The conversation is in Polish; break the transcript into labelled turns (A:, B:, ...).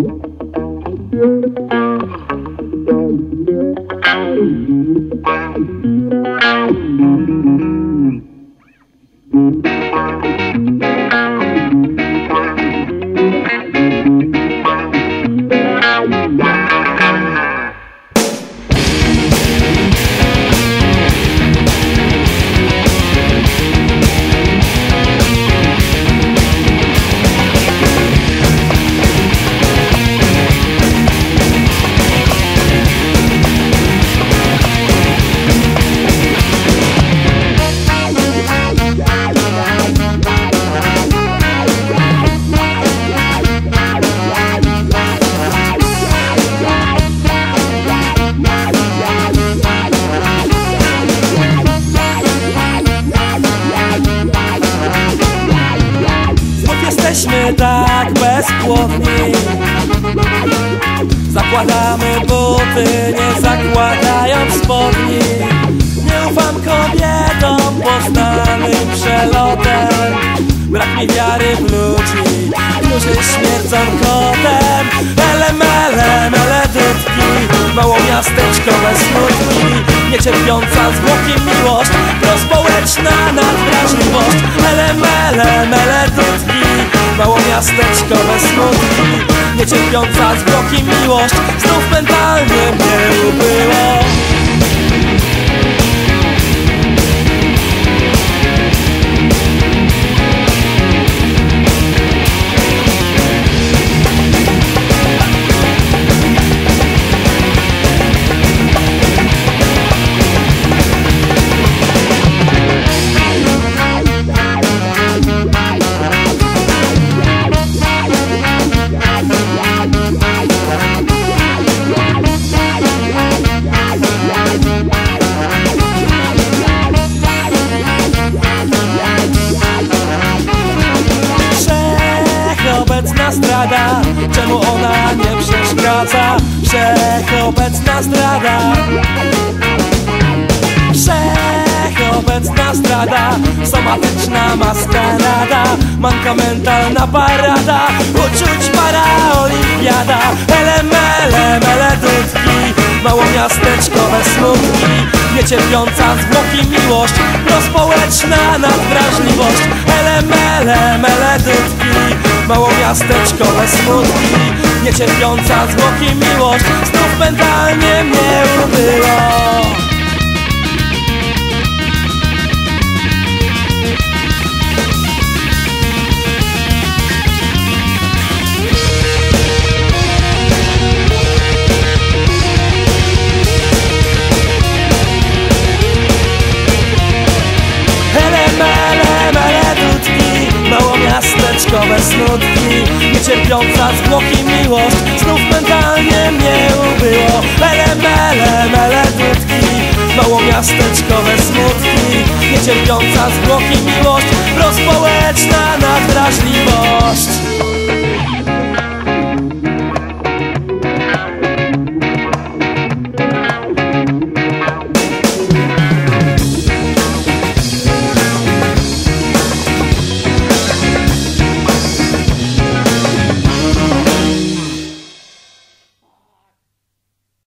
A: Jesteśmy tak bezpłodni, zakładamy buty, nie zakładając spodni. Nie ufam kobietom poznanym przelotem, brak mi wiary w ludzi, którzy śmierdzą kotem. Ele mele, mele dudki, małomiasteczkowe smutki, niecierpiąca zwłoki miłość, prospołeczna nadwrażliwość. Ele mele, mele dudki, małomiasteczkowe smutki, niecierpiąca zwłoki miłość, znów mentalnie mnie ubyło. Wszechobecna zdrada, czemu ona nie przeszkadza? Wszechobecna zdrada, wszechobecna zdrada, somatyczna maskarada, mankamentalna parada, uczuć paraolimpiada. Ele mele, mele dudki, małomiasteczkowe smutki, niecierpiąca zwłoki miłość, prospołeczna nadwrażliwość. Ele mele, mele dudki, małomiasteczkowe smutki, niecierpiąca zwłoki miłość, znów mentalnie mnie ubyło. Małomiasteczkowe smutki, niecierpiąca zwłoki miłość, znów mentalnie mnie ubyło. Ele mele, mele dudki, małomiasteczkowe smutki, niecierpiąca zwłoki miłość, prospołeczna nadwrażliwość.